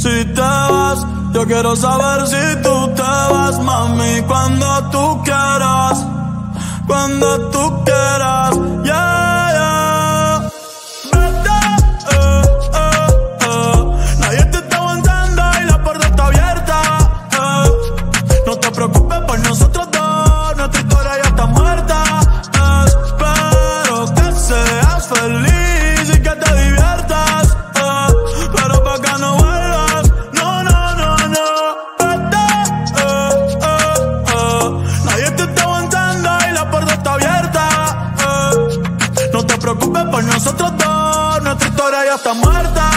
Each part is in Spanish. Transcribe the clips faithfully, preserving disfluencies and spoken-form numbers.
Si te vas, yo quiero saber si tú te vas, mami, cuando tú quieras, cuando tú quieras, yeah, yeah. Vete, eh, eh, eh. Nadie te está aguantando y la puerta está abierta, eh. No te preocupes por nosotros dos, nuestra historia ya está muerta. Espero que seas feliz y que te diviertas, eh. Pero pa' que no vuelvas, no, no, no, no. Vete, eh, eh, eh. Nadie te está aguantando y la puerta está abierta, eh. No te preocupes por nosotros dos, nuestra historia ya está muerta.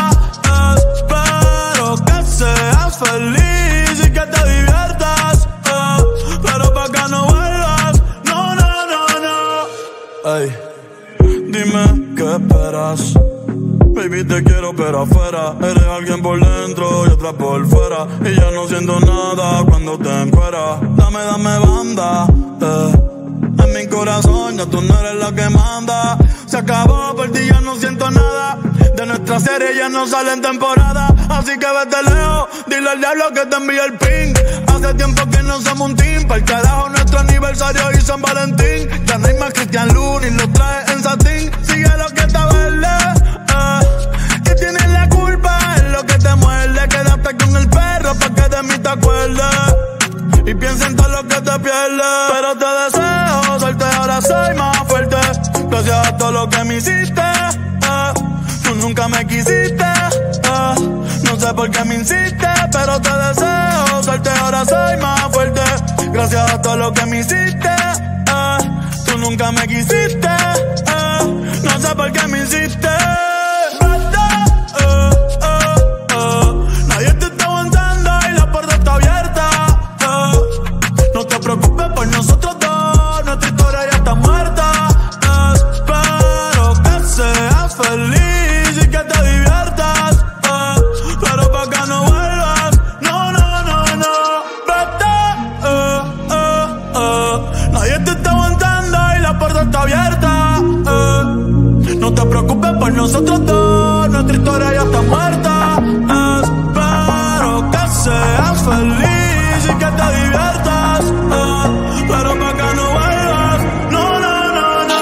Espero que seas feliz y que te diviertas, eh. Pero pa' que no vuelvas, no, no, no, no. Ey, dime qué esperas. Baby, te quiero pero afuera. Eres alguien por dentro y otra por fuera. Y ya no siento nada cuando te encueras. Dame, dame banda, eh. En mi corazón ya tú no eres la que manda. Se acabó, por ti ya no siento nada. De nuestra serie ya no sale en temporada. Así que vete lejos, dile al diablo que te envíe el ping. Hace tiempo que no somos un team. Pa'l carajo nuestro aniversario y San Valentín. Ya no hay más Cristian Lu ni lo trae en satín. Sigue lo que está verde, eh. Y tienes la culpa, es lo que te muerde. Quédate con el perro pa' que de mí te acuerdes. Y piensa en todo lo que te pierdes. Pero te deseo suerte, ahora soy más fuerte. Gracias a todo lo que me hiciste, eh. Tú nunca me quisiste, eh. No sé por qué me insistes, pero te deseo suerte, ahora soy más fuerte. Gracias a todo lo que me hiciste, eh. Tú nunca me quisiste, eh. No sé por qué me insistes. Vete, eh, eh, eh. Nadie te está aguantando y la puerta está abierta, eh. No te preocupes por nosotros dos, nuestra historia ya está muerta. Espero que seas feliz y que te diviertas, eh. Pero pa' que no vuelvas, no, no, no, no. Vete, eh, eh, eh. Nadie te está aguantando y la puerta está abierta, eh. No te preocupes por nosotros dos, nuestra historia ya está muerta. Espero que seas feliz y que te diviertas, eh. Pero pa' que no vuelvas, no, no, no, no.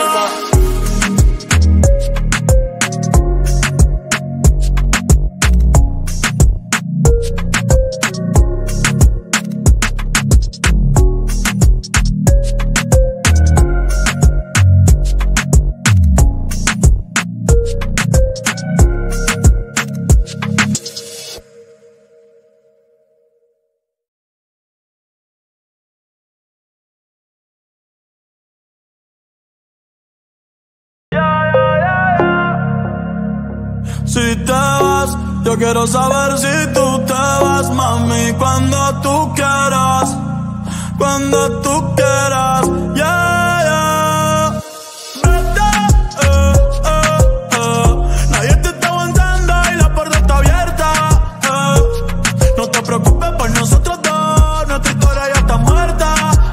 Si te vas, yo quiero saber si tú te vas, mami, cuando tú quieras, cuando tú quieras, yeah, yeah. Vete, eh, eh, eh. Nadie te está aguantando y la puerta está abierta, eh. No te preocupes por nosotros dos, nuestra historia ya está muerta.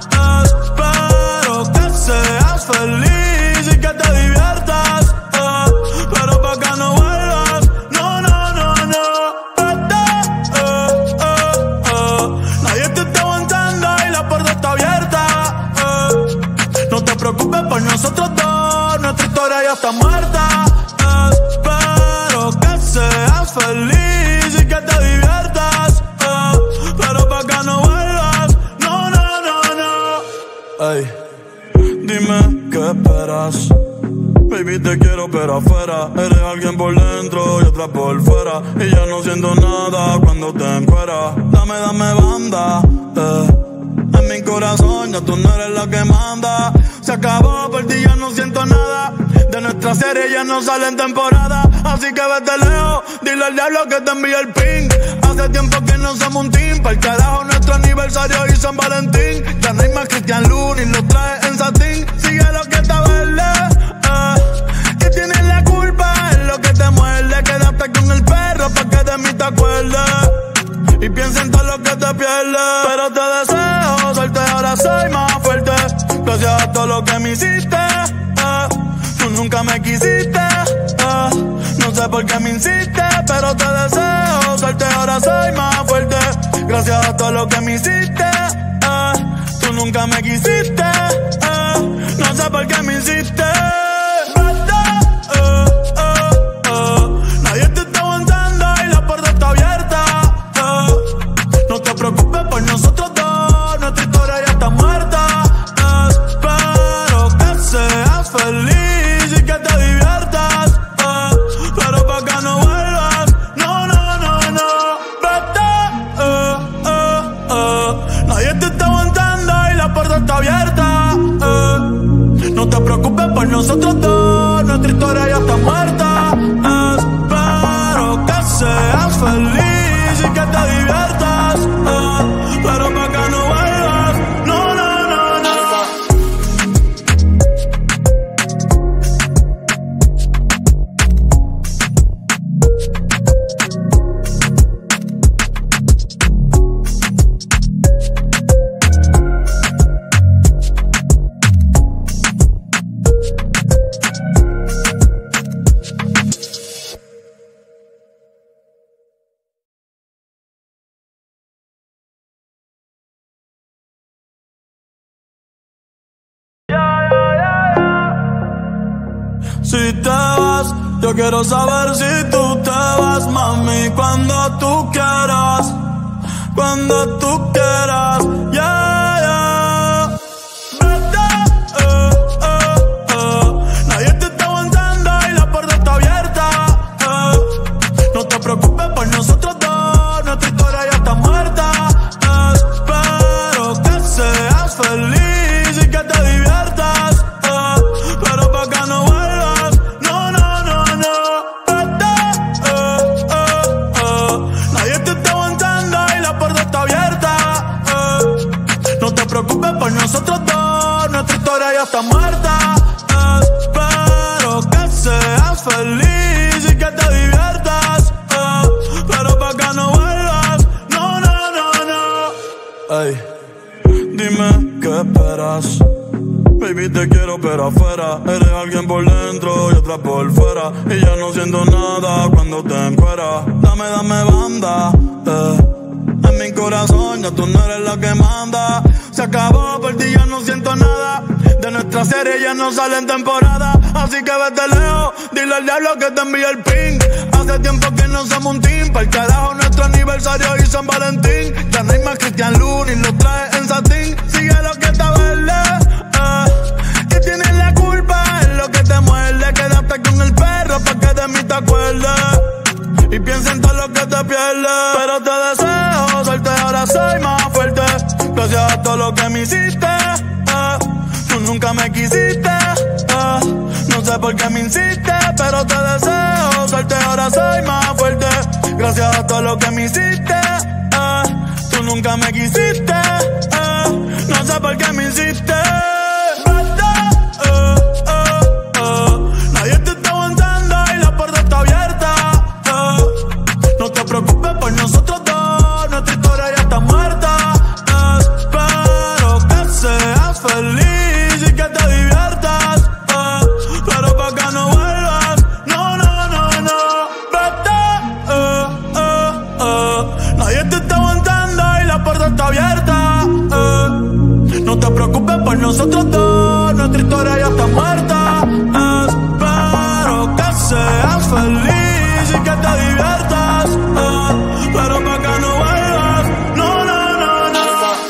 Espero que seas feliz y que te diviertas, eh. Pero pa' que no vuelvas, no, no, no, no. Vete, eh, eh, eh. Nadie te está aguantando y la puerta está abierta, eh. No te preocupes por nosotros dos, nuestra historia ya está muerta. Espero que seas feliz y que te diviertas, eh. Pero pa' que no vuelvas, no, no, no, no. Ey, dime qué esperas. Baby, te quiero pero afuera. Eres alguien por dentro y otra por fuera. Y ya no siento nada cuando te encueras. Dame, dame banda, eh. En mi corazón ya tú no eres la que manda. Se acabó, por ti ya no siento nada. De nuestra serie ya no sale en temporada. Así que vete lejos, dile al diablo que te envíe el ping. Hace tiempo que no somos un team. Pa'l carajo nuestro aniversario y San Valentín. Ya no hay más Cristian Lu ni lo trae en satín. Sigue lo que está verde, eh. Y tienes la culpa, es lo que te muerde. Quédate con el perro pa' que de mí te acuerdes. Y piensa en todo lo que te pierdes. Pero te deseo suerte, ahora soy más fuerte. Gracias a todo lo que me hiciste, eh. Tú nunca me quisiste, eh. No sé sé por qué me insiste, pero te deseo suerte, ahora soy más fuerte. Gracias a todo lo que me hiciste, eh, tú nunca me quisiste, eh, no sé por qué me hiciste. Vete, eh, eh, eh, nadie te está aguantando y la puerta está abierta, eh, no te preocupes por nosotros dos, nuestra historia ya está muerta. Espero que seas feliz y que te diviertas, eh, pero pa' que no vuelvas, no, no, no, no. Vete, eh, eh, eh, nadie te está aguantando y la puerta está abierta, eh, no te preocupes por nosotros dos, nuestra historia ya está muerta. Espero que seas feliz y que te diviertas, eh, pero pa' que no vuelvas, no, no, no, no. Si te vas, yo quiero saber si tú te vas, mami, cuando tú quieras, cuando tú quieras, yeah, yeah. Vete, eh, eh, eh, nadie te está aguantando y la puerta está abierta, eh, no te preocupes por nosotros dos, nuestra historia ya está muerta. Espero que seas feliz y que te diviertas, eh, pero pa' que no vuelvas, no, no, no, no. Vete, eh, eh, eh, nadie te está aguantando y la puerta está abierta, eh, no te preocupes por nosotros dos, nuestra historia ya está muerta. Espero que seas feliz y que te diviertas, eh, pero pa' que no vuelvas, no, no, no, no. Ey, dime qué esperas. Baby, te quiero pero afuera. Eres alguien por dentro y otra por fuera, y ya no siento nada cuando te encueras. Dame, dame banda, eh. En mi corazón ya tú no eres la que manda. Se acabó, por ti ya no siento nada. De nuestra serie ya no sale en temporada. Así que vete lejos, dile al diablo que te envíe el ping. Hace tiempo que no somos un team. Pa'l carajo nuestro aniversario y San Valentín. Ya no hay más Cristian Lu ni lo trae en satín. Sigue lo que está verde, eh, y tienes la culpa en lo que te muerde. Quédate con el perro pa' que de mí te acuerdes y piensa en todo lo que te pierdes. Pero te deseo suerte, ahora soy más fuerte. Gracias a todo lo que me hiciste, eh, tú nunca me quisiste, eh, no sé por qué me insiste, pero te deseo suerte, ahora soy más fuerte. Gracias a todo lo que me hiciste, eh, tú nunca me quisiste, eh, no sé por qué me hiciste. Vete, eh, eh, eh, nadie te está aguantando y la puerta está abierta, eh, no te preocupes por nosotros dos, nuestra historia ya está muerta. Espero que seas feliz y que te diviertas, eh, pero pa' que no vuelvas, no, no, no, no. Vete, eh, eh, eh, nadie te está aguantando y la puerta está abierta, eh, no te preocupes por nosotros dos, nuestra historia ya está muerta. Espero que seas feliz y que te diviertas, eh, pero pa' que no vuelvas, no, no, no, no.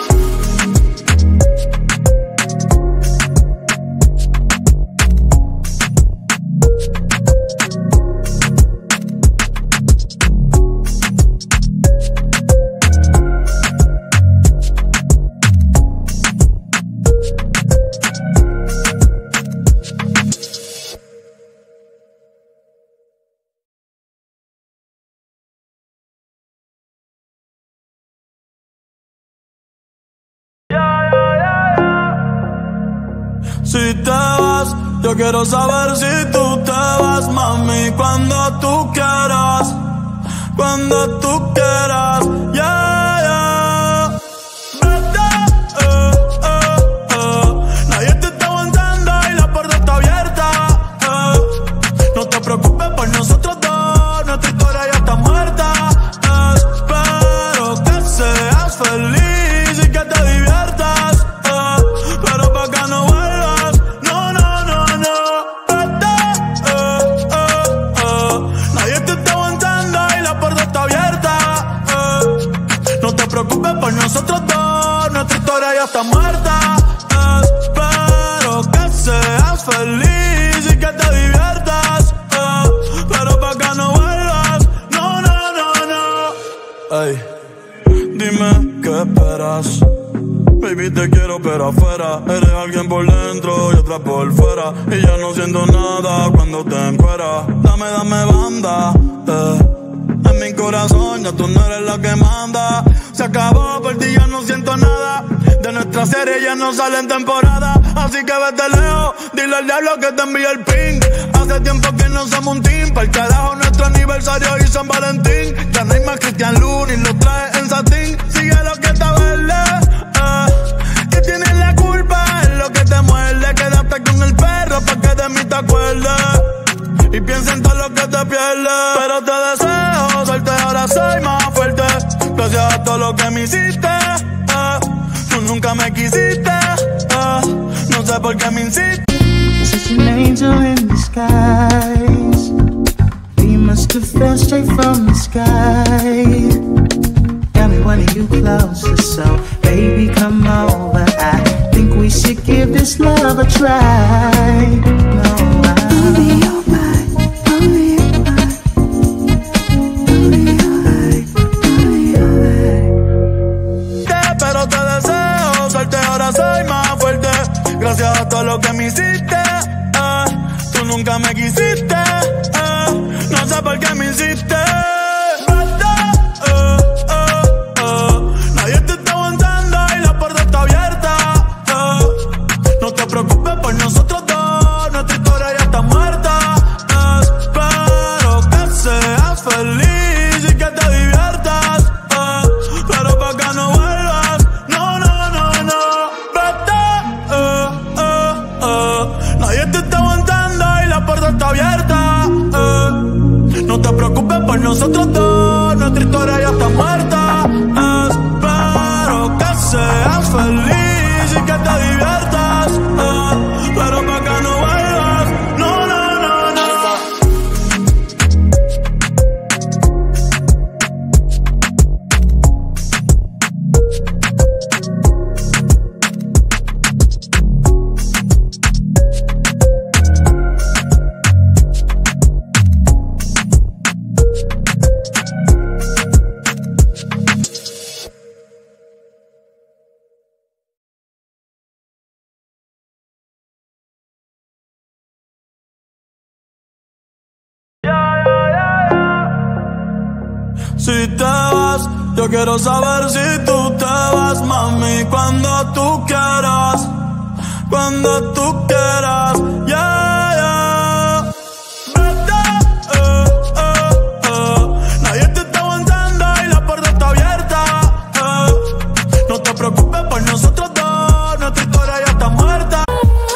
Si te vas, yo quiero saber si tú te vas, mami, cuando tú quieras, cuando tú quieras, yeah, yeah. Vete, eh, eh, eh, nadie te está aguantando y la puerta está abierta, eh, no te preocupes por nosotros dos, Ey, dime qué esperas. Baby, te quiero pero afuera. Eres alguien por dentro y otra por fuera. Y ya no siento nada cuando te encueras. Dame, dame banda, eh. En mi corazón ya tú no eres la que manda. Se acabó, por ti ya no siento nada. De nuestra serie ya no sale en temporada. Así que vete lejos, dile al diablo que te envíe el ping. Hace tiempo que no somos un team. Pa'l carajo nuestro aniversario y San Valentín. Ya no hay más Cristian Lunis, lo trae en satín. Sigue lo que está verde, eh. Y tienes la culpa, es lo que te muerde. Quédate con el perro pa' que de mí te acuerdes. Y piensa en todo lo que te pierdes. Pero te deseo suerte, ahora soy más fuerte. Gracias a todo lo que me hiciste, eh. Tú nunca me quisiste, eh. No sé por qué me insistes. Such an angel in disguise. We must have fell straight from the sky. Got me wanting you closer, so baby come over. I think we should give this love a try. No, I I'll be alright, I'll be alright, I'll be alright, I'll be alright. Pero te deseo suerte, ahora soy más fuerte. Gracias a todo lo que me hiciste, eh. Tú nunca me quisiste, eh. No sé por qué me hiciste. Nosotros dos, nuestra historia ya está muerta. Espero que seas feliz y que te diviertas, eh. Pero pa' que no vuelvas, no, no, no, no. Si te vas, yo quiero saber si tú te vas, mami, cuando tú quieras, cuando tú quieras, yeah, yeah. Vete, eh, eh, eh. Nadie te está aguantando y la puerta está abierta, eh. No te preocupes por nosotros dos, nuestra historia ya está muerta.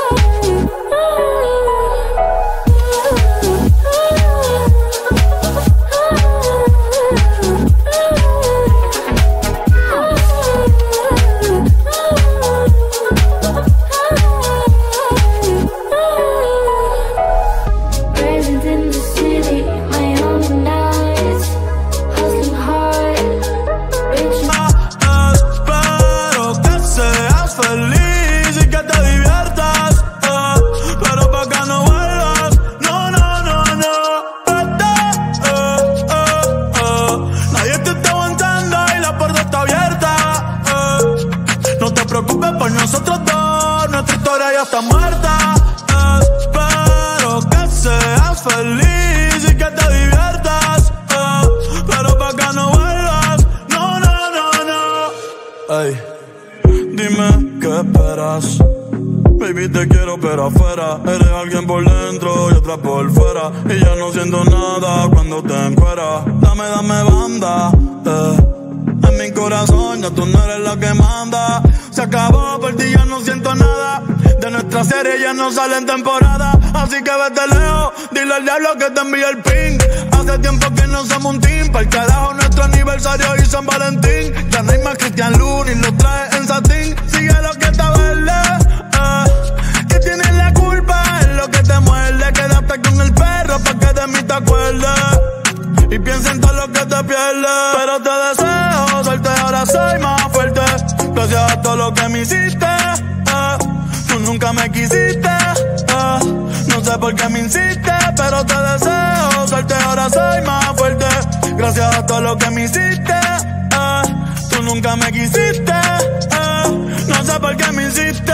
Nosotros dos, nuestra historia ya está muerta. Espero que seas feliz y que te diviertas, eh. Pero pa' que no vuelvas, no, no, no, no. Ey, dime qué esperas. Baby, te quiero pero afuera. Eres alguien por dentro y otra por fuera. Y ya no siento nada cuando te encueras. Dame, dame banda, eh. En mi corazón ya tú no eres la que manda. Se acabó, por ti ya no siento nada. De nuestra serie ya no sale en temporada. Así que vete lejos, dile al diablo que te envíe el ping. Hace tiempo que no somos un team. Pa'l carajo nuestro aniversario y San Valentín. Ya no hay más Cristian Lunis, lo trae en satín. Sigue lo que está verde, eh. Y tienes la culpa, es lo que te muerde. Quédate con el perro pa' que de mí te acuerdes. Y piensa en todo lo que te pierdes. Pero te deseo suerte, ahora soy más fuerte. Gracias a todo lo que me hiciste, eh. Tú nunca me quisiste, eh. No sé por qué me insistes, pero te deseo suerte, ahora soy más fuerte. Gracias Gracias a todo lo que me hiciste, eh, tú nunca me quisiste, eh, no sé por qué me hiciste.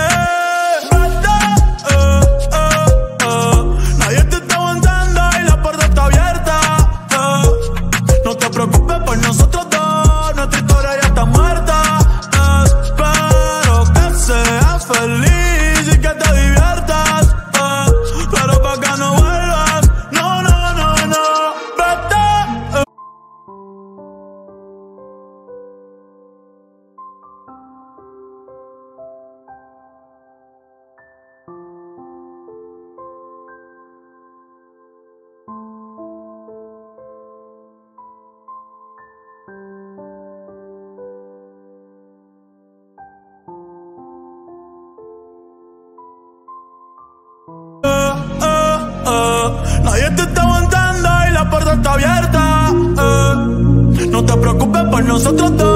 Nadie te está aguantando y la puerta está abierta, eh. No te preocupes por nosotros dos.